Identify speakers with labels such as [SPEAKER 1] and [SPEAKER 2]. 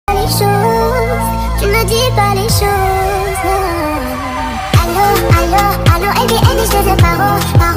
[SPEAKER 1] Les choses, tu ne dis pas les choses. Allô, allô, allô, et je te parle.